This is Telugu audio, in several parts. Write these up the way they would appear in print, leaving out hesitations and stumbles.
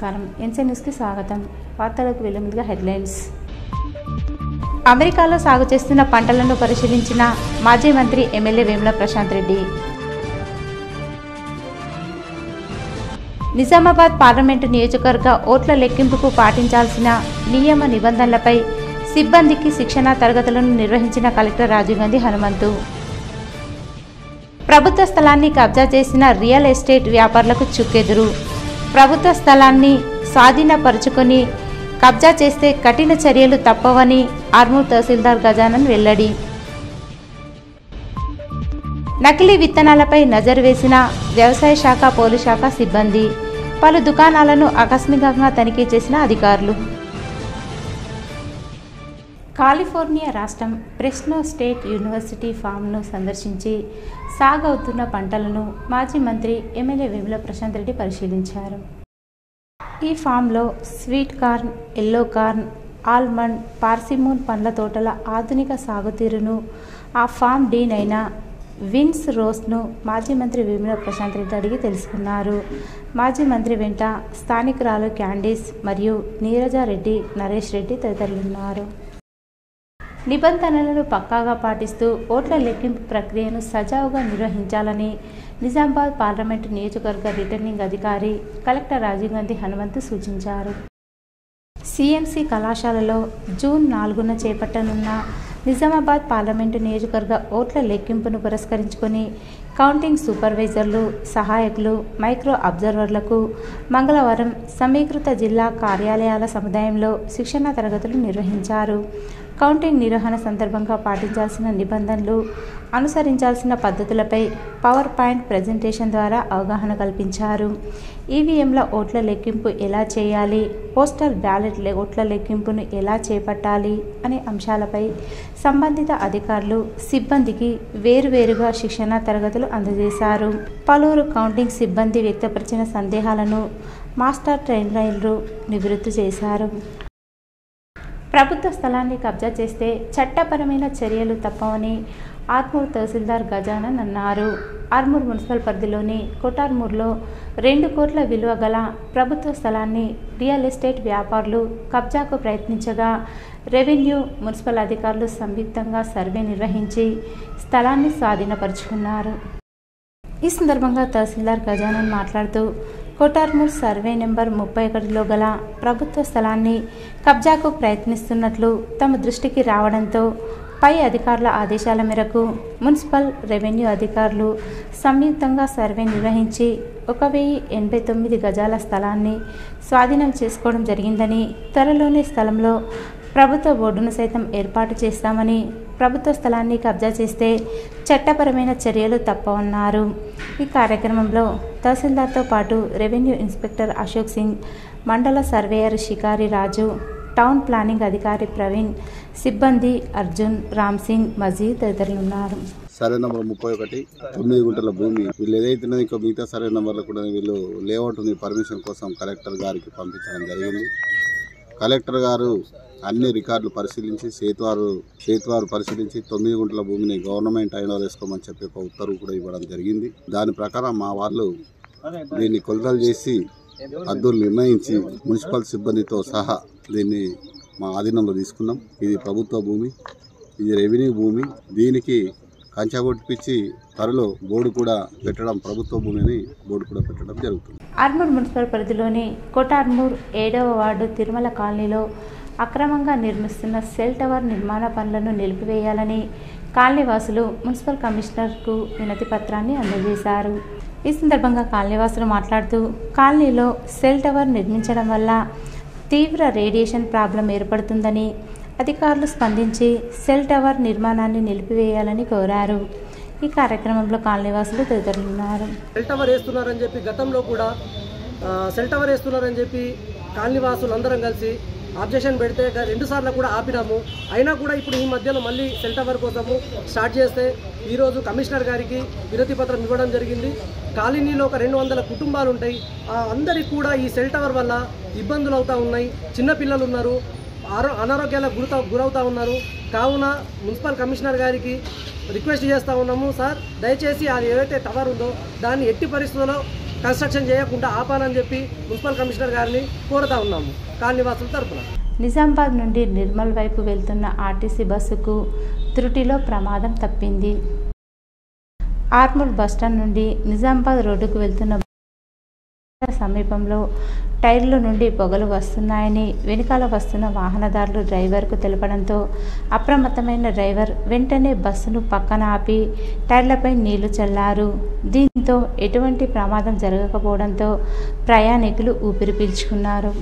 నమస్కారం. ఎన్సీ న్యూస్కి స్వాగతం. వార్తలకు వెళ్లే ముందుగా హెడ్లైన్స్. అమెరికాలో సాగు చేస్తున్న పంటలను పరిశీలించిన మాజీ మంత్రి ఎమ్మెల్యే వేముల ప్రశాంత్ రెడ్డి. నిజామాబాద్ పార్లమెంటు నియోజకవర్గ ఓట్ల లెక్కింపుకు పాటించాల్సిన నియమ నిబంధనలపై సిబ్బందికి శిక్షణా తరగతులను నిర్వహించిన కలెక్టర్ రాజీవ్ గాంధీ హనుమంతు. ప్రభుత్వ స్థలాన్ని కబ్జా చేసిన రియల్ ఎస్టేట్ వ్యాపారులకు చుక్కెదురు. ప్రభుత్వ స్థలాన్ని స్వాధీనపరుచుకొని కబ్జా చేస్తే కఠిన చర్యలు తప్పవని ఆర్మూర్ తహసీల్దార్ గజానన్ వెల్లడి. నకిలీ విత్తనాలపై నజరు వేసిన వ్యవసాయ శాఖ పోలీస్ శాఖ సిబ్బంది. పలు దుకాణాలను ఆకస్మికంగా తనిఖీ చేసిన అధికారులు. కాలిఫోర్నియా రాష్ట్రం ఫ్రెస్నో స్టేట్ యూనివర్సిటీ ఫామ్ను సందర్శించి సాగవుతున్న పంటలను మాజీ మంత్రి ఎమ్మెల్యే వేముల ప్రశాంత్ రెడ్డి పరిశీలించారు. ఈ ఫామ్లో sweet corn, yellow corn, almond, persimmon పండ్ల తోటల ఆధునిక సాగుతీరును ఆ ఫామ్ డీన్ అయిన విన్స్ రోస్ను మాజీ మంత్రి వేముల ప్రశాంత్ రెడ్డి అడిగి తెలుసుకున్నారు. మాజీ మంత్రి వెంట స్థానికురాలు క్యాండీస్ మరియు నీరజారెడ్డి, నరేష్ రెడ్డి తదితరులున్నారు. నిబంధనలను పక్కాగా పాటిస్తూ ఓట్ల లెక్కింపు ప్రక్రియను సజావుగా నిర్వహించాలని నిజామాబాద్ పార్లమెంటు నియోజకవర్గ రిటర్నింగ్ అధికారి కలెక్టర్ రాజీవ్ గాంధీ హనుమంతు సూచించారు. సిఎంసి కళాశాలలో జూన్ 4న చేపట్టనున్న నిజామాబాద్ పార్లమెంటు నియోజకవర్గ ఓట్ల లెక్కింపును పురస్కరించుకొని కౌంటింగ్ సూపర్వైజర్లు, సహాయకులు, మైక్రో అబ్జర్వర్లకు మంగళవారం సమీకృత జిల్లా కార్యాలయాల సముదాయంలో శిక్షణా తరగతులు నిర్వహించారు. కౌంటింగ్ నిర్వహణ సందర్భంగా పాటించాల్సిన నిబంధనలు, అనుసరించాల్సిన పద్ధతులపై పవర్ పాయింట్ ప్రజెంటేషన్ ద్వారా అవగాహన కల్పించారు. ఈవీఎంల ఓట్ల లెక్కింపు ఎలా చేయాలి, పోస్టల్ బ్యాలెట్ ఓట్ల లెక్కింపును ఎలా చేపట్టాలి అనే అంశాలపై సంబంధిత అధికారులు, సిబ్బందికి వేరువేరుగా శిక్షణా తరగతులు అందజేశారు. పలువురు కౌంటింగ్ సిబ్బంది వ్యక్తపరిచిన సందేహాలను మాస్టర్ ట్రైనర్లు నివృత్తి చేశారు. ప్రభుత్వ స్థలాన్ని కబ్జా చేస్తే చట్టపరమైన చర్యలు తప్పవని ఆర్మూర్ తహసీల్దార్ గజానన్ అన్నారు. ఆర్మూర్ మున్సిపల్ పరిధిలోని కోటార్మూర్లో 2 కోట్ల విలువ గల ప్రభుత్వ స్థలాన్ని రియల్ ఎస్టేట్ వ్యాపారులు కబ్జాకు ప్రయత్నించగా రెవెన్యూ, మున్సిపల్ అధికారులు సంయుక్తంగా సర్వే నిర్వహించి స్థలాన్ని స్వాధీనపరుచుకున్నారు. ఈ సందర్భంగా తహసీల్దార్ గజానన్ మాట్లాడుతూ కోటార్మూర్ సర్వే నెంబర్ 31లో గల ప్రభుత్వ స్థలాన్ని కబ్జాకు ప్రయత్నిస్తున్నట్లు తమ దృష్టికి రావడంతో పై అధికారుల ఆదేశాల మేరకు మున్సిపల్, రెవెన్యూ అధికారులు సంయుక్తంగా సర్వే నిర్వహించి 1089 గజాల స్థలాన్ని స్వాధీనం చేసుకోవడం జరిగిందని, త్వరలోనే స్థలంలో ప్రభుత్వ బోర్డును సైతం ఏర్పాటు చేస్తామని, ప్రభుత్వ స్థలాన్ని కబ్జా చేస్తే చట్టపరమైన చర్యలు తప్పవన్నారు. ఈ కార్యక్రమంలో తహసీల్దార్తో పాటు revenue inspector Ashok Singh, mandal surveyor Shikari Raju, town planning అధికారి ప్రవీణ్, సిబ్బంది అర్జున్, రామ్ సింగ్, మజీద్ తదితరులున్నారు. సర్వే నెంబర్ 31 9 గుంటల భూమి వీళ్ళు ఏదైతే ఇంకా మిగతా సర్వే నెంబర్లు కూడా వీళ్ళు లేఅవుట్ పర్మిషన్ కోసం కలెక్టర్ గారికి పంపించడం జరిగింది. కలెక్టర్ గారు అన్ని రికార్డులు పరిశీలించి సేతువారు పరిశీలించి 9 గుంటల భూమిని గవర్నమెంట్ అయినో వేసుకోమని చెప్పి ఒక ఉత్తర్వు కూడా ఇవ్వడం జరిగింది. దాని ప్రకారం మా వాళ్ళు దీన్ని కొలతలు చేసి హద్దులు నిర్ణయించి మున్సిపల్ సిబ్బందితో సహా దీన్ని మా ఆధీనంలో తీసుకున్నాం. ఇది ప్రభుత్వ భూమి, ఇది రెవెన్యూ భూమి. దీనికి కంచె కొట్టించి త్వరలో బోర్డు కూడా పెట్టడం, ప్రభుత్వ భూమిని బోర్డు కూడా పెట్టడం జరుగుతుంది. ఆర్మూర్ మున్సిపల్ పరిధిలోని కోటార్మూర్ 7వ వార్డు తిరుమల కాలనీలో అక్రమంగా నిర్మిస్తున్న సెల్ టవర్ నిర్మాణ పనులను నిలిపివేయాలని కాలనీవాసులు మున్సిపల్ కమిషనర్కు వినతి పత్రాన్ని అందజేశారు. ఈ సందర్భంగా కాలనీవాసులు మాట్లాడుతూ కాలనీలో సెల్ టవర్ నిర్మించడం వల్ల తీవ్ర రేడియేషన్ ప్రాబ్లం ఏర్పడుతుందని, అధికారులు స్పందించి సెల్ టవర్ నిర్మాణాన్ని నిలిపివేయాలని కోరారు. ఈ కార్యక్రమంలో కాలనీవాసులు తదితరులున్నారు. సెల్ టవర్ వేస్తున్నారని చెప్పి గతంలో కూడా సెల్ టవర్ వేస్తున్నారని చెప్పి కాలనీవాసులు అందరం కలిసి ఆబ్జెక్షన్ పెడితే 2 సార్లు కూడా ఆపినాము. అయినా కూడా ఇప్పుడు ఈ మధ్యలో మళ్ళీ సెల్ టవర్ కోసము స్టార్ట్ చేస్తే ఈరోజు కమిషనర్ గారికి వినతి పత్రం ఇవ్వడం జరిగింది. కాలనీలో ఒక 200 కుటుంబాలు ఉంటాయి. అందరికీ కూడా ఈ సెల్ టవర్ వల్ల ఇబ్బందులు అవుతూ ఉన్నాయి. చిన్నపిల్లలు ఉన్నారు, అనారోగ్యాలకు గురవుతూ ఉన్నారు. కావున మున్సిపల్ కమిషనర్ గారికి రిక్వెస్ట్ చేస్తూ ఉన్నాము, సార్ దయచేసి అది ఏదైతే టవర్ ఉందో దాన్ని ఎట్టి పరిస్థితుల్లో కన్స్ట్రక్షన్ చేయకుండా ఆపాలని చెప్పి మున్సిపల్ కమిషనర్ గారిని కోరుతా ఉన్నాము కాలనీవాసుల తరఫున. నిజామాబాద్ నుండి నిర్మల్ వైపు వెళ్తున్న ఆర్టీసీ బస్సుకు త్రుటిలో ప్రమాదం తప్పింది. ఆర్మూర్ బస్టాండ్ నుండి నిజామాబాద్ రోడ్డుకు వెళ్తున్న సమీపంలో టైర్ల నుండి పొగలు వస్తున్నాయని వెనుకాల వస్తున్న వాహనదారులు డ్రైవర్కు తెలపడంతో అప్రమత్తమైన డ్రైవర్ వెంటనే బస్సును పక్కన ఆపి టైర్లపై నీళ్లు చల్లారు. దీంతో ఎటువంటి ప్రమాదం జరగకపోవడంతో ప్రయాణికులు ఊపిరి పీల్చుకున్నారు.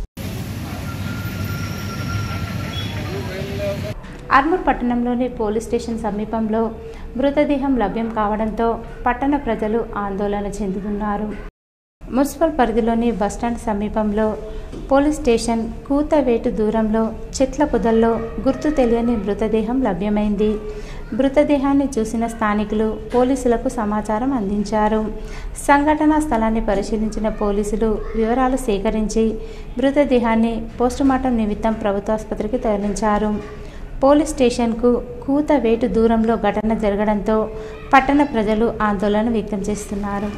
ఆర్మూర్ పట్టణంలోని పోలీస్ స్టేషన్ సమీపంలో మృతదేహం లభ్యం కావడంతో పట్టణ ప్రజలు ఆందోళన చెందుతున్నారు. మున్సిపల్ పరిధిలోని బస్టాండ్ సమీపంలో పోలీస్ స్టేషన్ కూతవేటు దూరంలో చెట్ల పొదల్లో గుర్తు తెలియని మృతదేహం లభ్యమైంది. మృతదేహాన్ని చూసిన స్థానికులు పోలీసులకు సమాచారం అందించారు. సంఘటనా స్థలాన్ని పరిశీలించిన పోలీసులు వివరాలు సేకరించి మృతదేహాన్ని పోస్టుమార్టం నిమిత్తం ప్రభుత్వాసుపత్రికి తరలించారు. పోలీస్ స్టేషన్కు కూతవేటు దూరంలో ఘటన జరగడంతో పట్టణ ప్రజలు ఆందోళన వ్యక్తం చేస్తున్నారు.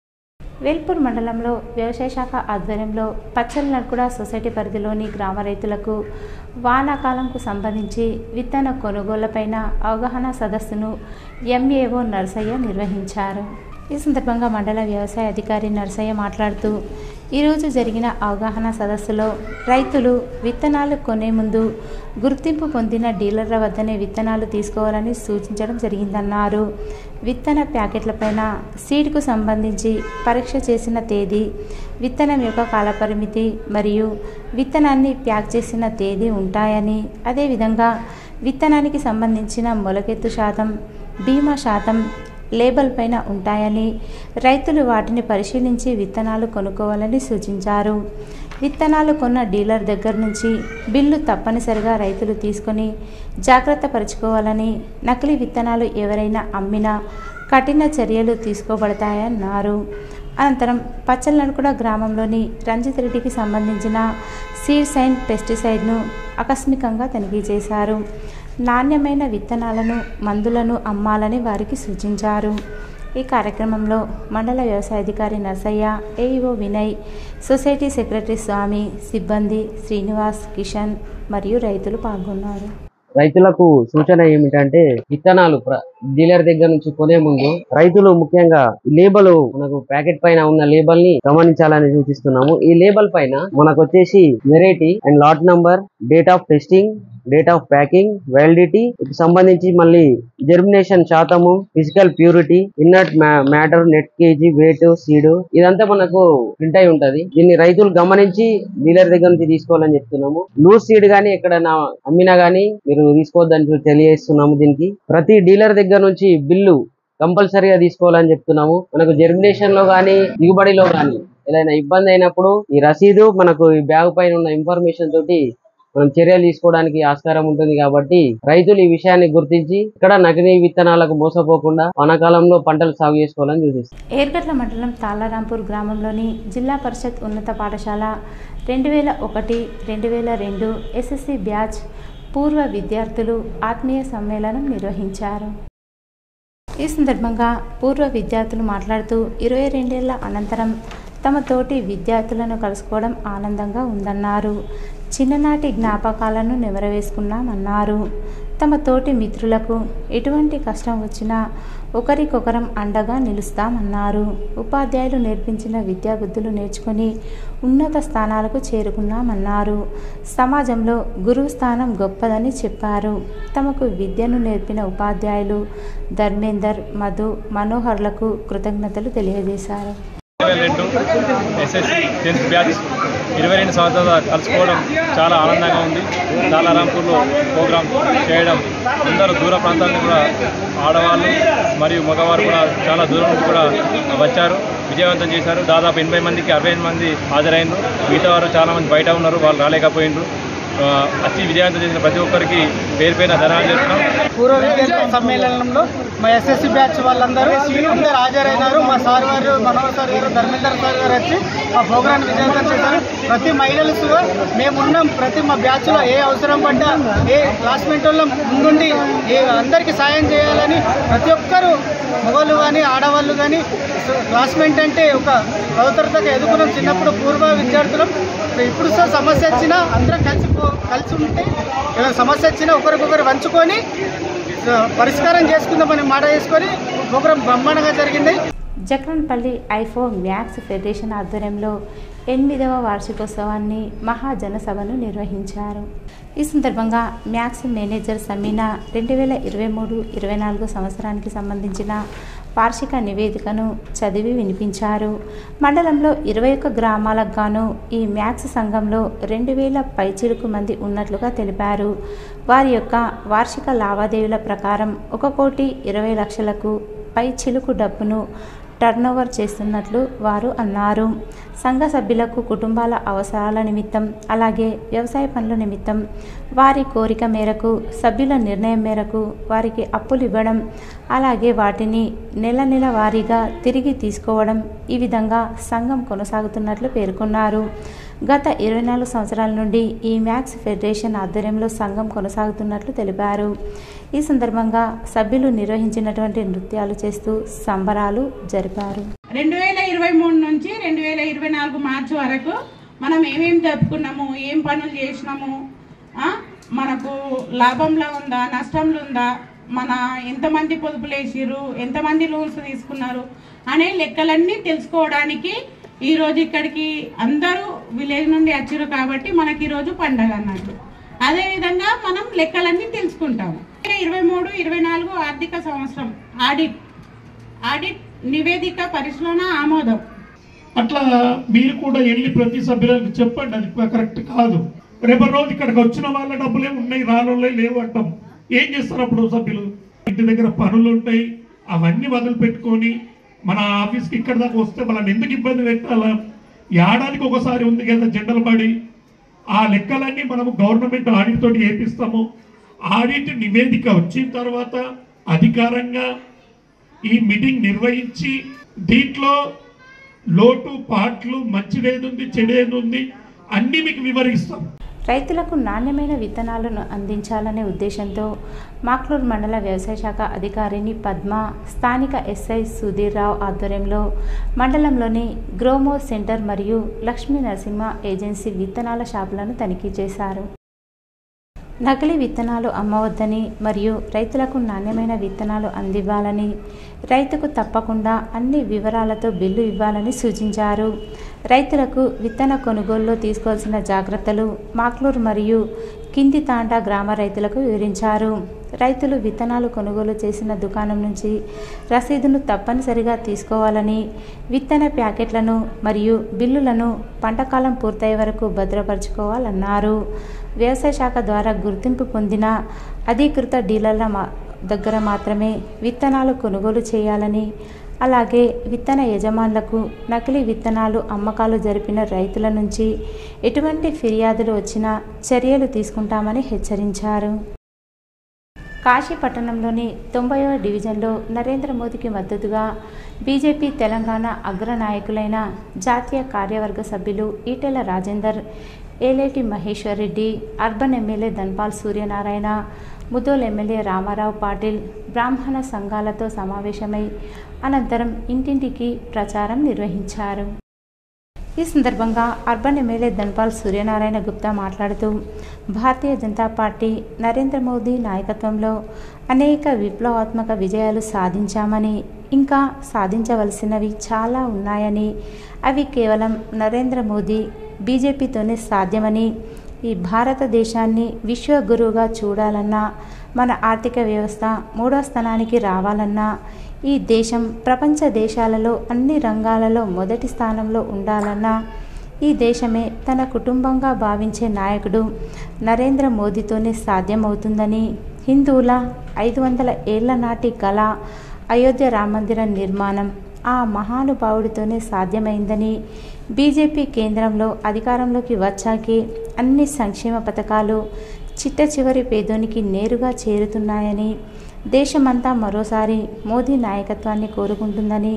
వేల్పూర్ మండలంలో వ్యవసాయ శాఖ ఆధ్వర్యంలో పచ్చలనర్కుడ సొసైటీ పరిధిలోని గ్రామ రైతులకు వానాకాలంకు సంబంధించి విత్తన కొనుగోళ్లపైన అవగాహన సదస్సును ఎంఏఓ నర్సయ్య నిర్వహించారు. ఈ సందర్భంగా మండల వ్యవసాయ అధికారి నర్సయ్య మాట్లాడుతూ ఈరోజు జరిగిన అవగాహన సదస్సులో రైతులు విత్తనాలు కొనే ముందు గుర్తింపు పొందిన డీలర్ల వద్దనే విత్తనాలు తీసుకోవాలని సూచించడం జరిగిందన్నారు. విత్తన ప్యాకెట్లపైన సీడ్కు సంబంధించి పరీక్ష చేసిన తేదీ, విత్తనం యొక్క కాలపరిమితి మరియు విత్తనాన్ని ప్యాక్ చేసిన తేదీ ఉంటాయని, అదేవిధంగా విత్తనానికి సంబంధించిన మొలకెత్తు శాతం, బీమా శాతం లేబుల్ పైన ఉంటాయని, రైతులు వాటిని పరిశీలించి విత్తనాలు కొనుక్కోవాలని సూచించారు. విత్తనాలు కొన్న డీలర్ దగ్గర నుంచి బిల్లు తప్పనిసరిగా రైతులు తీసుకొని జాగ్రత్త పరుచుకోవాలని, నకిలీ విత్తనాలు ఎవరైనా అమ్మినా కఠిన చర్యలు తీసుకోబడతాయన్నారు. అనంతరం పచ్చలనర్కుడ గ్రామంలోని రంజిత్ రెడ్డికి సంబంధించిన సీడ్స్ అండ్ పెస్టిసైడ్ను ఆకస్మికంగా తనిఖీ చేశారు. నాణ్యమైన విత్తనాలను, మందులను అమ్మాలని వారికి సూచించారు. ఈ కార్యక్రమంలో మండల వ్యవసాయ అధికారి Narsaiah, AEO Vinay, society secretary Swamy, సిబ్బంది శ్రీనివాస్, కిషన్ మరియు రైతులు పాల్గొన్నారు. రైతులకు సూచన ఏమిటంటే విత్తనాలు డీలర్ దగ్గర నుంచి కొనే ముందు రైతులు ముఖ్యంగా లేబుల్, మనకు ప్యాకెట్ పైన ఉన్న లేబుల్ ని గమనించాలని సూచిస్తున్నాము. ఈ లేబుల్ పైన మనకు వచ్చేసి variety and lot number, date of testing, date of packing, validity సంబంధించి మళ్ళీ జెర్మినేషన్ శాతము, physical purity, inert matter, net kg, weight, seed ఇదంతా మనకు ప్రింట్ అయి ఉంటది. దీన్ని రైతులు గమనించి డీలర్ దగ్గర నుంచి తీసుకోవాలని చెప్తున్నాము. లూజ్ సీడ్ గానీ ఎక్కడైనా అమ్మినా గానీ మీరు తీసుకోవద్దని తెలియజేస్తున్నాము. దీనికి ప్రతి డీలర్ దగ్గర నుంచి బిల్లు కంపల్సరీగా తీసుకోవాలని చెప్తున్నాము. మనకు జెర్మినేషన్ లో గానీ దిగుబడిలో గానీ ఏదైనా ఇబ్బంది అయినప్పుడు ఈ రసీదు మనకు ఈ బ్యాగ్ పైన ఉన్న ఇన్ఫర్మేషన్ తోటి మనం చర్యలు తీసుకోవడానికి ఆస్కారం ఉంటుంది. కాబట్టి రైతులు ఈ విషయాన్ని గుర్తించి ఇక్కడ నకిలీ విత్తనాలకు మోసపోకుండా వానాకాలంలో పంటలు సాగు చేసుకోవాలని సూచిస్తారు. ఏర్గట్ల మండలం తాళరాంపూర్ గ్రామంలోని జిల్లా పరిషత్ ఉన్నత పాఠశాల 2001-2002 ఎస్ఎస్సి బ్యాచ్ పూర్వ విద్యార్థులు ఆత్మీయ సమ్మేళనం నిర్వహించారు. ఈ సందర్భంగా పూర్వ విద్యార్థులు మాట్లాడుతూ 22 ఏళ్ల అనంతరం తమ తోటి విద్యార్థులను కలుసుకోవడం ఆనందంగా ఉందన్నారు. చిన్ననాటి జ్ఞాపకాలను నెమరవేసుకున్నామన్నారు. తమ తోటి మిత్రులకు ఎటువంటి కష్టం వచ్చినా ఒకరికొకరం అండగా నిలుస్తామన్నారు. ఉపాధ్యాయులు నేర్పించిన విద్యాబుద్ధులు నేర్చుకొని ఉన్నత స్థానాలకు చేరుకున్నామన్నారు. సమాజంలో గురువు స్థానం గొప్పదని చెప్పారు. తమకు విద్యను నేర్పిన ఉపాధ్యాయులు ధర్మేందర్, మధు, మనోహర్లకు కృతజ్ఞతలు తెలియజేశారు. ఎస్ఎస్సి 10th బ్యాచ్ 22 సంవత్సరాలు కలుసుకోవడం చాలా ఆనందంగా ఉంది. తాళరాంపూర్లో ప్రోగ్రాం చేయడం, అందరూ దూర ప్రాంతాలను కూడా ఆడవాళ్ళు మరియు మగవారు కూడా చాలా దూరం నుంచి కూడా వచ్చారు, విజయవంతం చేశారు. దాదాపు 80 మందికి 65 మంది హాజరైనరు. మిగతా వారు చాలామంది బయట ఉన్నారు, వాళ్ళు రాలేకపోయినరు. వచ్చి విజయవంతం చేసిన ప్రతి ఒక్కరికి పేరు పేరున ధన్యవాదాలు చేస్తున్నాం. పూర్వ విద్యార్థి సమ్మేళనంలో మా ఎస్ఎస్సి బ్యాచ్ వాళ్ళందరూ హాజరైనారు. మా సార్ వారు, మనోహర్ సార్ గారు, ధర్మేందర్ సార్ గారు వచ్చి మా ప్రోగ్రాం విజయవంతం చేశారు. ప్రతి మహిళలు మేమున్నాం. ప్రతి మా బ్యాచ్లో ఏ అవసరం పడ్డా ఏ క్లాస్మేట్ వాళ్ళ ముందుండి అందరికీ సాయం చేయాలని ప్రతి ఒక్కరూ మగవాళ్ళు కానీ ఆడవాళ్ళు కానీ క్లాస్మేట్ అంటే ఒక అవతరతగా ఎదుగున్నాం. చిన్నప్పుడు పూర్వ విద్యార్థులం. ఇప్పుడు సమస్య వచ్చినా అందరం కలిసి ఉంటే ఏదైనా సమస్య వచ్చినా ఒకరికొకరు పంచుకొని పరిష్కారం చేసుకుందామని మాట చేసుకొని ప్రోగ్రాం బ్రహ్మాండంగా జరిగింది. జక్రన్పల్లి ఐఫో మ్యాక్స్ ఫెడరేషన్ ఆధ్వర్యంలో 8వ వార్షికోత్సవాన్ని మహాజనసభను నిర్వహించారు. ఈ సందర్భంగా మ్యాక్స్ మేనేజర్ సమీనా 2023-24 సంవత్సరానికి సంబంధించిన వార్షిక నివేదికను చదివి వినిపించారు. మండలంలో 21 గ్రామాలకు గాను ఈ మ్యాక్స్ సంఘంలో 2000 పైచిలుకు మంది ఉన్నట్లుగా తెలిపారు. వారి యొక్క వార్షిక లావాదేవీల ప్రకారం 1,20,00,000కు పై చిలుకు డబ్బును టర్నోవర్ చేస్తున్నట్లు వారు అన్నారు. సంఘ సభ్యులకు కుటుంబాల అవసరాల నిమిత్తం అలాగే వ్యవసాయ పనుల నిమిత్తం వారి కోరిక మేరకు సభ్యుల నిర్ణయం మేరకు వారికి అప్పులు ఇవ్వడం అలాగే వాటిని నెల వారీగా తిరిగి తీసుకోవడం ఈ విధంగా సంఘం కొనసాగుతున్నట్లు పేర్కొన్నారు. గత 24 సంవత్సరాల నుండి ఈ మ్యాక్స్ ఫెడరేషన్ ఆధ్వర్యంలో సంఘం కొనసాగుతున్నట్లు తెలిపారు. ఈ సందర్భంగా సభ్యులు నిర్వహించినటువంటి నృత్యాలు చేస్తూ సంబరాలు జరిపారు. 2023 నుంచి 2024 మార్చి వరకు మనం ఏమేమి జరుపుకున్నాము, ఏం పనులు చేసినాము, మనకు లాభంలో ఉందా నష్టంలో ఉందా, మన ఎంతమంది పొదుపులు వేసిర్రు, ఎంతమంది లోన్స్ తీసుకున్నారు అనే లెక్కలన్నీ తెలుసుకోవడానికి ఈరోజు ఇక్కడికి అందరూ విలేజ్ నుండి వచ్చారు కాబట్టి మనకి ఈరోజు పండగ అన్నట్టు. అదేవిధంగా మనం లెక్కలన్నీ తెలుసుకుంటాము. 23-24 ఆర్థిక సంవత్సరం ఆడిట్ నివేదిక పరిశీలన ఆమోదం. అట్లా మీరు కూడా వెళ్ళి ప్రతి సభ్యులకు చెప్పండి, అది కరెక్ట్ కాదు. రేపటి రోజు ఇక్కడికి వచ్చిన వాళ్ళ డబ్బులే ఉన్నాయి, రాళ్ళే లేవు అంటాం. ఏం చేస్తారు అప్పుడు సభ్యులు? ఇంటి దగ్గర పనులు ఉంటాయి, అవన్నీ వదిలిపెట్టుకొని మన ఆఫీస్కి ఇక్కడ దాకా వస్తే వాళ్ళని ఎందుకు ఇబ్బంది పెట్టాలా? ఏడాదికి ఒకసారి ఉంది కదా జెండలు పడి, ఆ లెక్కలన్నీ మనము గవర్నమెంట్ ఆడిట్ తోటి చేపిస్తాము. ఆడిట్ నివేదిక వచ్చిన తర్వాత అధికారంగా ఈ మీటింగ్ నిర్వహించి దీంట్లో లోటు పాట్లు మంచిదేదుంది చెడేదుంది అన్నీ మీకు వివరిస్తాం. రైతులకు నాణ్యమైన విత్తనాలను అందించాలనే ఉద్దేశంతో మాక్లూర్ మండల వ్యవసాయ శాఖ అధికారిని పద్మ, స్థానిక ఎస్ఐ సుధీర్రావు ఆధ్వర్యంలో మండలంలోని గ్రోమో సెంటర్ మరియు లక్ష్మీ నరసింహ ఏజెన్సీ విత్తనాల షాపులను తనిఖీ చేశారు. నకిలీ విత్తనాలు అమ్మవద్దని మరియు రైతులకు నాణ్యమైన విత్తనాలు అందివ్వాలని, రైతుకు తప్పకుండా అన్ని వివరాలతో బిల్లు ఇవ్వాలని సూచించారు. రైతులకు విత్తన కొనుగోలులో తీసుకోవాల్సిన జాగ్రత్తలు మాక్లూర్ మరియు కింది తాండా గ్రామ రైతులకు వివరించారు. రైతులు విత్తనాలు కొనుగోలు చేసిన దుకాణం నుంచి రసీదును తప్పనిసరిగా తీసుకోవాలని, విత్తన ప్యాకెట్లను మరియు బిల్లులను పంటకాలం పూర్తయ్యే వరకు భద్రపరచుకోవాలన్నారు. వ్యవసాయ శాఖ ద్వారా గుర్తింపు పొందిన అధీకృత డీలర్ల దగ్గర మాత్రమే విత్తనాలు కొనుగోలు చేయాలని, అలాగే విత్తన యజమానులకు నకిలీ విత్తనాలు అమ్మకాలు జరిపిన రైతుల నుంచి ఎటువంటి ఫిర్యాదులు వచ్చినా చర్యలు తీసుకుంటామని హెచ్చరించారు. కాశీ పట్టణంలోని 90వ డివిజన్లో నరేంద్ర మోదీకి మద్దతుగా బీజేపీ తెలంగాణ అగ్రనాయకులైన జాతీయ కార్యవర్గ సభ్యులు Eatala Rajender, Aleti Maheshwar Reddy, urban MLA Dhanpal Suryanarayana, Mudhole MLA Ramarao Patil బ్రాహ్మణ సంఘాలతో సమావేశమై అనంతరం ఇంటింటికి ప్రచారం నిర్వహించారు. ఈ సందర్భంగా అర్బన్ ఎమ్మెల్యే ధన్పాల్ సూర్యనారాయణ గుప్తా మాట్లాడుతూ భారతీయ జనతా పార్టీ నరేంద్ర మోదీ నాయకత్వంలో అనేక విప్లవాత్మక విజయాలు సాధించామని, ఇంకా సాధించవలసినవి చాలా ఉన్నాయని, అవి కేవలం నరేంద్ర మోదీ బీజేపీతోనే సాధ్యమని, ఈ భారతదేశాన్ని విశ్వగురువుగా చూడాలన్నా, మన ఆర్థిక వ్యవస్థ 3వ స్థానానికి రావాలన్నా, ఈ దేశం ప్రపంచ దేశాలలో అన్ని రంగాలలో మొదటి స్థానంలో ఉండాలన్నా, ఈ దేశమే తన కుటుంబంగా భావించే నాయకుడు నరేంద్ర మోదీతోనే సాధ్యమవుతుందని, హిందువుల 500 ఏళ్ల నాటి కళ అయోధ్య రామమందిర నిర్మాణం ఆ మహానుభావుడితోనే సాధ్యమైందని, బీజేపీ కేంద్రంలో అధికారంలోకి వచ్చాకే అన్ని సంక్షేమ పథకాలు చిట్ట చివరి పేదోనికి నేరుగా చేరుతున్నాయని, దేశమంతా మరోసారి మోదీ నాయకత్వాన్ని కోరుకుంటుందని,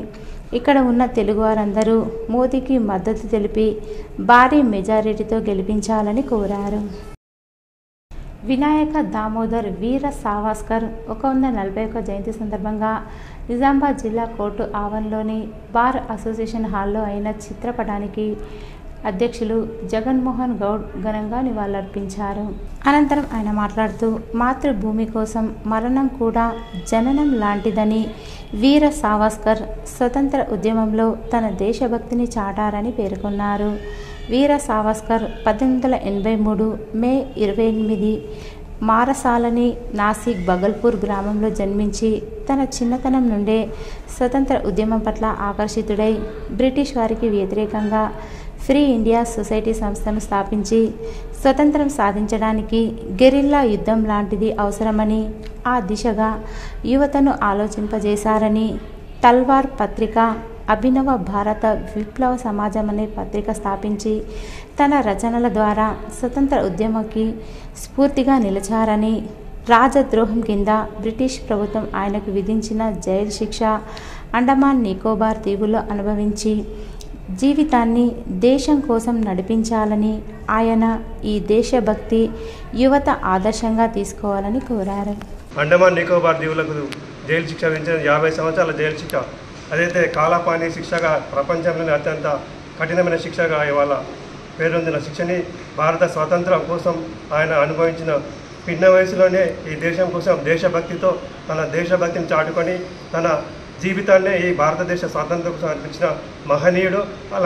ఇక్కడ ఉన్న తెలుగువారందరూ మోదీకి మద్దతు తెలిపి భారీ మెజారిటీతో గెలిపించాలని కోరారు. వినాయక దామోదర్ వీర సావర్కర్ 141 జయంతి సందర్భంగా నిజామాబాద్ జిల్లా కోర్టు ఆవరణలోని బార్ అసోసియేషన్ హాల్లో అయిన చిత్రపటానికి అధ్యక్షులు జగన్మోహన్ గౌడ్ ఘనంగా నివాళులర్పించారు. అనంతరం ఆయన మాట్లాడుతూ మాతృభూమి కోసం మరణం కూడా జననం లాంటిదని, వీర సావర్కర్ స్వతంత్ర ఉద్యమంలో తన దేశభక్తిని చాటారని పేర్కొన్నారు. వీర సావర్కర్ 1883 మే 28 మారసాలని నాసిక్ బగల్పూర్ గ్రామంలో జన్మించి తన చిన్నతనం నుండే స్వతంత్ర ఉద్యమం పట్ల ఆకర్షితుడై బ్రిటిష్ వారికి వ్యతిరేకంగా ఫ్రీ ఇండియా సొసైటీ సంస్థను స్థాపించి స్వతంత్రం సాధించడానికి గెరిల్లా యుద్ధం లాంటిది అవసరమని, ఆ దిశగా యువతను ఆలోచింపజేశారని, తల్వార్ పత్రిక, అభినవ భారత విప్లవ సమాజం అనే పత్రిక స్థాపించి తన రచనల ద్వారా స్వతంత్ర ఉద్యమకి స్ఫూర్తిగా నిలిచారని, రాజద్రోహం కింద బ్రిటిష్ ప్రభుత్వం ఆయనకు విధించిన జైలు శిక్ష అండమాన్ నికోబార్ దీవుల్లో అనుభవించి జీవితాన్ని దేశం కోసం నడిపించాలని, ఆయన ఈ దేశభక్తి యువత ఆదర్శంగా తీసుకోవాలని కోరారు. అండమాన్ నికోబార్ దీవులకు జైలు శిక్ష విధించిన 50 సంవత్సరాల జైలు శిక్ష, అదైతే కాలాపాని శిక్షగా ప్రపంచంలోనే అత్యంత కఠినమైన శిక్షగా ఇవాళ పేరొందిన శిక్షని భారత స్వాతంత్రం కోసం ఆయన అనుభవించిన పిన్న వయసులోనే ఈ దేశం కోసం దేశభక్తితో తన దేశభక్తిని చాటుకొని తన జీవితాన్నే ఈ భారతదేశ స్వాతంత్రం కోసం అర్పించిన మహనీయుడు.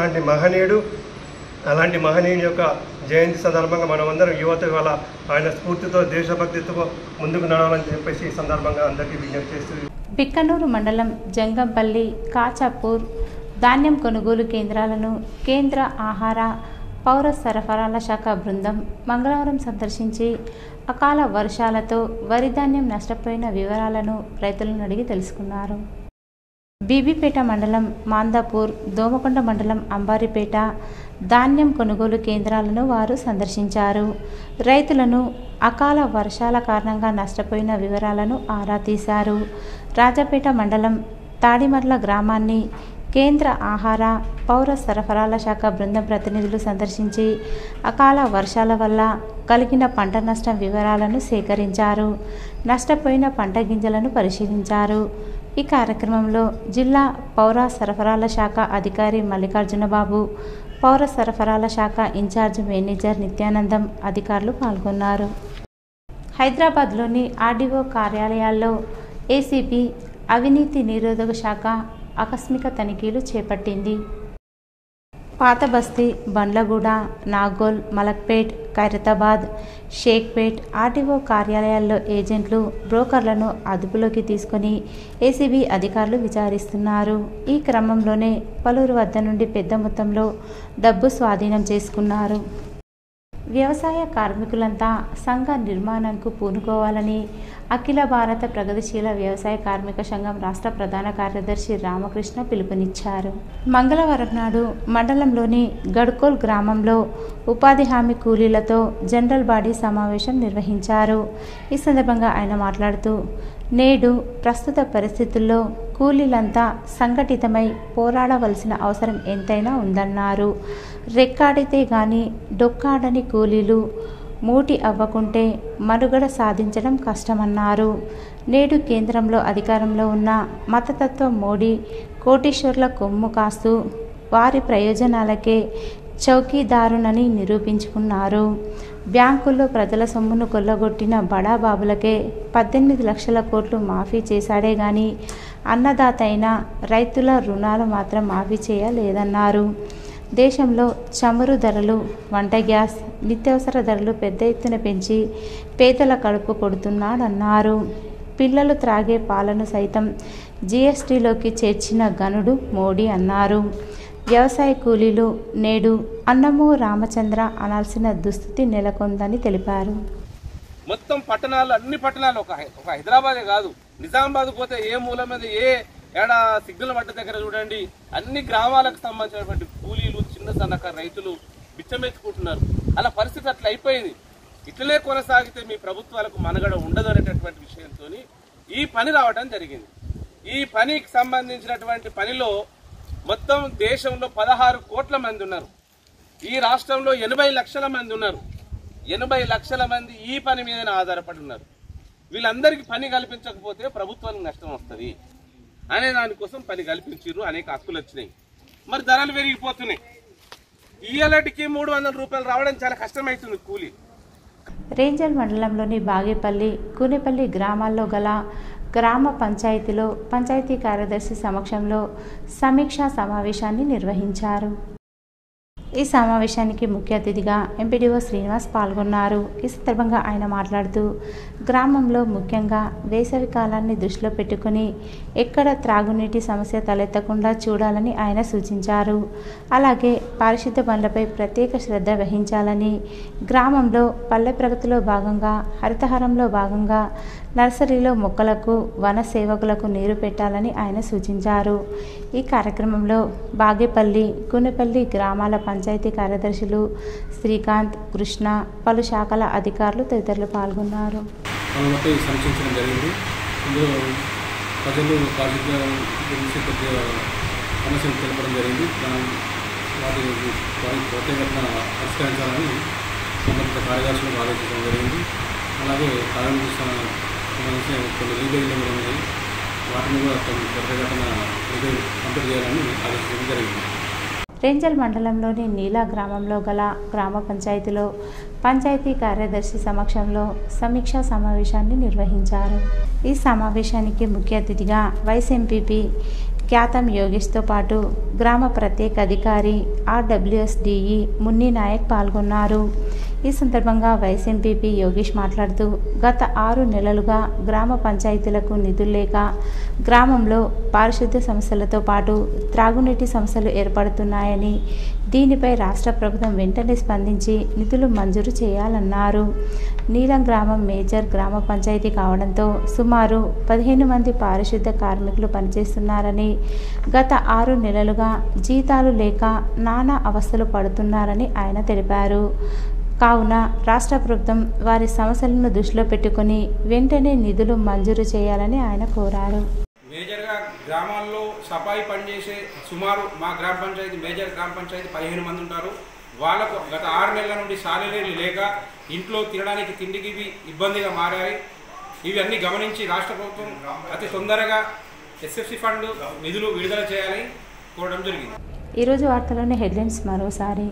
అలాంటి మహనీయుని యొక్క జయంతి సందర్భంగా మనమందరం యువత ఇవాళ ఆయన స్ఫూర్తితో దేశభక్తితో ముందుకు నడవాలని చెప్పేసి ఈ సందర్భంగా అందరికీ విజ్ఞప్తి చేస్తుంది. బిక్కనూరు మండలం జంగంపల్లి, కాచాపూర్ ధాన్యం కొనుగోలు కేంద్రాలను కేంద్ర ఆహార పౌర సరఫరాల శాఖ బృందం మంగళవారం సందర్శించి అకాల వర్షాలతో వరి ధాన్యం నష్టపోయిన వివరాలను రైతులను అడిగి తెలుసుకున్నారు. బీబీపేట మండలం మాందాపూర్, దోమకొండ మండలం అంబారిపేట ధాన్యం కొనుగోలు కేంద్రాలను వారు సందర్శించారు. రైతులను అకాల వర్షాల కారణంగా నష్టపోయిన వివరాలను ఆరా తీశారు. రాజపేట మండలం తాడిమర్ల గ్రామాన్ని కేంద్ర ఆహార పౌర సరఫరాల శాఖ బృందం ప్రతినిధులు సందర్శించి అకాల వర్షాల వల్ల కలిగిన పంట నష్టం వివరాలను సేకరించారు. నష్టపోయిన పంట గింజలను పరిశీలించారు. ఈ కార్యక్రమంలో జిల్లా పౌర సరఫరాల శాఖ అధికారి మల్లికార్జునబాబు, పౌర సరఫరాల శాఖ ఇన్ఛార్జ్ మేనేజర్ నిత్యానందం అధికారులు పాల్గొన్నారు. హైదరాబాద్లోని ఆర్డీఓ కార్యాలయాల్లో ఏసీబీ అవినీతి నిరోధక శాఖ ఆకస్మిక తనిఖీలు చేపట్టింది. పాత బస్తీ, బండ్లగూడ, నాగోల్, మలక్పేట్, ఖైరతాబాద్, షేక్పేట్ ఆర్టీఓ కార్యాలయాల్లో ఏజెంట్లు, బ్రోకర్లను అదుపులోకి తీసుకొని ఏసీబీ అధికారులు విచారిస్తున్నారు. ఈ క్రమంలోనే పలువురు వద్ద నుండి పెద్ద మొత్తంలో డబ్బు స్వాధీనం చేసుకున్నారు. వ్యవసాయ కార్మికులంతా సంఘ నిర్మాణంకు పూనుకోవాలని అఖిల భారత ప్రగతిశీల వ్యవసాయ కార్మిక సంఘం రాష్ట్ర ప్రధాన కార్యదర్శి రామకృష్ణ పిలుపునిచ్చారు. మంగళవారం నాడు మండలంలోని గడ్కోల్ గ్రామంలో ఉపాధి హామీ కూలీలతో జనరల్ బాడీ సమావేశం నిర్వహించారు. ఈ సందర్భంగా ఆయన మాట్లాడుతూ, నేడు ప్రస్తుత పరిస్థితుల్లో కూలీలంతా సంఘటితమై పోరాడవలసిన అవసరం ఎంతైనా ఉందన్నారు. రెక్కాడితే గాని డొక్కాడని కూలీలు మూటి అవ్వకుంటే మనుగడ సాధించడం కష్టమన్నారు. నేడు కేంద్రంలో అధికారంలో ఉన్న మతతత్వ మోడీ కోటీశ్వర్ల కొమ్ము కాస్తూ వారి ప్రయోజనాలకే చౌకీదారునని నిరూపించుకున్నారు. బ్యాంకుల్లో ప్రజల సొమ్మును కొల్లగొట్టిన బడాబాబులకే 18 లక్షల కోట్లు మాఫీ చేశాడే గాని అన్నదాత అయిన రైతుల రుణాలు మాత్రం మాఫీ చేయలేదన్నారు. దేశంలో చమురు ధరలు, వంట గ్యాస్, నిత్యావసర ధరలు పెద్ద ఎత్తున పెంచి పేదల కడుపు కొడుతున్నాడన్నారు. పిల్లలు త్రాగే పాలను సైతం జీఎస్టీలోకి చేర్చిన గనుడు మోడీ అన్నారు. వ్యవసాయ కూలీలు నేడు అన్నమో రామచంద్ర అనాల్సిన దుస్థితి నెలకొందని తెలిపారు. మొత్తం పట్టణాలు, అన్ని పట్టణాలు, ఒక హైదరాబాదే కాదు, నిజామాబాద్ పోతే ఏ మూల మీద ఏ ఏడా సిగ్నల్ పడ్డ దగ్గర చూడండి, అన్ని గ్రామాలకు సంబంధించినటువంటి కూలీలు, చిన్న సన్నకారు రైతులు బిచ్చమెత్తుకుంటున్నారు. అలా పరిస్థితి అట్లా అయిపోయింది. ఇట్లనే కొనసాగితే మీ ప్రభుత్వాలకు మనగడ ఉండదు అనేటటువంటి విషయంతో ఈ పని రావడం జరిగింది. ఈ పనికి సంబంధించినటువంటి పనిలో మొత్తం దేశంలో 16 కోట్ల మంది ఉన్నారు. ఈ రాష్ట్రంలో 80 లక్షల మంది ఉన్నారు. 80 లక్షల మంది ఈ పని మీదనే ఆధారపడి ఉన్నారు. వీళ్ళందరికీ పని కల్పించకపోతే ప్రభుత్వానికి నష్టం వస్తుంది అనే దానికోసం పని కల్పించారు. అనేక హక్కులు వచ్చినాయి. మరి ధరలు పెరిగిపోతున్నాయి. ఇయ్యాలటికి 300 రూపాయలు రావడం చాలా కష్టమవుతుంది కూలీ. రేంజల్ మండలంలోని బాగేపల్లి, కూనేపల్లి గ్రామాల్లో గల గ్రామ పంచాయతీలో పంచాయతీ కార్యదర్శి సమక్షంలో సమీక్షా సమావేశాన్ని నిర్వహించారు. ఈ సమావేశానికి ముఖ్య అతిథిగా ఎంపీడీఓ శ్రీనివాస్ పాల్గొన్నారు. ఈ సందర్భంగా ఆయన మాట్లాడుతూ గ్రామంలో ముఖ్యంగా వేసవి కాలాన్ని దృష్టిలో పెట్టుకుని ఎక్కడ త్రాగునీటి సమస్య తలెత్తకుండా చూడాలని ఆయన సూచించారు. అలాగే పారిశుద్ధ పనులపై ప్రత్యేక శ్రద్ధ వహించాలని, గ్రామంలో పల్లె ప్రగతిలో భాగంగా హరితహారంలో భాగంగా నర్సరీలో మొక్కలకు వన సేవకులకు నీరు పెట్టాలని ఆయన సూచించారు. ఈ కార్యక్రమంలో బాగేపల్లి, కూనేపల్లి గ్రామాల పంచాయతీ కార్యదర్శులు శ్రీకాంత్, కృష్ణ, పలు శాఖల అధికారులు తదితరులు పాల్గొన్నారు. సమీక్షించడం జరిగింది. ఇందులో ప్రజలు ప్రాజెక్టు గురించి కొద్దిగా సమస్యలు తెలపడం జరిగింది. వాటి ప్రత్యేకతను పరిష్కరించాలని సంబంధిత కార్యదర్శులకు ఆలోచించడం జరిగింది. అలాగే ప్రారంభించిన కొన్ని లీగేజీలు కూడా ఉన్నాయి. వాటిని కూడా ప్రత్యేకతను కంప్లీట్ చేయాలని ఆలోచించడం జరిగింది. రేంజల్ మండలంలోని నీలా గ్రామంలో గల గ్రామ పంచాయతీలో పంచాయతీ కార్యదర్శి సమక్షంలో సమీక్షా సమావేశాన్ని నిర్వహించారు. ఈ సమావేశానికి ముఖ్య అతిథిగా వైస్ ఎంపీపీ ఖ్యాతం యోగేష్తో పాటు గ్రామ ప్రత్యేక అధికారి RWSDE మున్ని నాయక్ పాల్గొన్నారు. ఈ సందర్భంగా వైస్ ఎంపీపీ యోగేష్ మాట్లాడుతూ గత 6 నెలలుగా గ్రామ పంచాయతీలకు నిధులు లేక గ్రామంలో పారిశుద్ధ్య సమస్యలతో పాటు త్రాగునీటి సమస్యలు ఏర్పడుతున్నాయని, దీనిపై రాష్ట్ర ప్రభుత్వం వెంటనే స్పందించి నిధులు మంజూరు చేయాలన్నారు. నీలం గ్రామం మేజర్ గ్రామ పంచాయతీ కావడంతో సుమారు 15 మంది పారిశుద్ధ్య కార్మికులు పనిచేస్తున్నారని, గత 6 నెలలుగా జీతాలు లేక నానా అవస్థలు పడుతున్నారని ఆయన తెలిపారు. కావున రాష్ట్ర ప్రభుత్వం వారి సమస్యలను దృష్టిలో పెట్టుకుని వెంటనే నిధులు మంజూరు చేయాలని ఆయన కోరారు. మేజర్గా గ్రామాల్లో సఫాయి పనిచేసే సుమారు మా గ్రామ పంచాయతీ మేజర్ గ్రామ పంచాయతీ 15 మంది ఉంటారు. వాళ్ళకు గత 6 నెలల నుండి సాలరీలు లేక ఇంట్లో తినడానికి తిండికి ఇబ్బందిగా మారాయి. ఇవన్నీ గమనించి రాష్ట్ర ప్రభుత్వం అతి తొందరగా SFC ఫండ్ నిధులు విడుదల చేయాలని కోరడం జరిగింది. ఈరోజు వార్తలోని హెడ్లైన్స్ మరోసారి.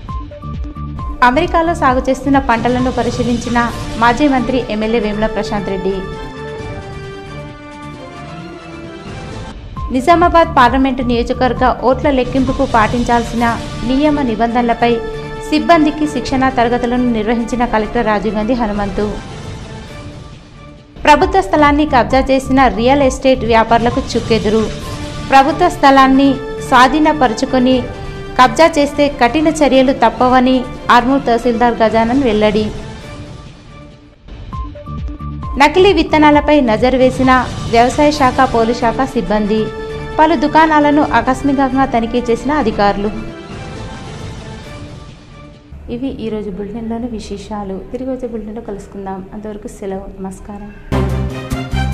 అమెరికాలో సాగు చేస్తున్న పంటలను పరిశీలించిన మాజీ మంత్రి ఎమ్మెల్యే వేముల ప్రశాంత్ రెడ్డి. నిజామాబాద్ పార్లమెంటు నియోజకవర్గ ఓట్ల లెక్కింపుకు పాటించాల్సిన నియమ నిబంధనలపై సిబ్బందికి శిక్షణా తరగతులను నిర్వహించిన కలెక్టర్ రాజీవ్ గాంధీ హనుమంతు. ప్రభుత్వ స్థలాన్ని కబ్జా చేసిన రియల్ ఎస్టేట్ వ్యాపారులకు చుక్కెదురు. ప్రభుత్వ స్థలాన్ని స్వాధీనపరుచుకొని కబ్జా చేస్తే కఠిన చర్యలు తప్పవని ఆర్మూర్ తహసీల్దార్ గజానన్ వెల్లడి. నకిలీ విత్తనాలపై నజరు వేసిన వ్యవసాయ శాఖ, పోలీస్ శాఖ సిబ్బంది. పలు దుకాణాలను ఆకస్మికంగా తనిఖీ చేసిన అధికారులు. ఇవి ఈరోజు బులెటిన్లోని విశేషాలు. తిరిగి వచ్చే బులెటిన్లో కలుసుకుందాం. అంతవరకు సెలవు. నమస్కారం.